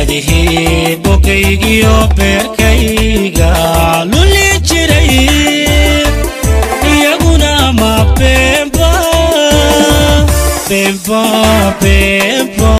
wadihii bukaygiyo beerkayga luli jiray iyaguna ma bemba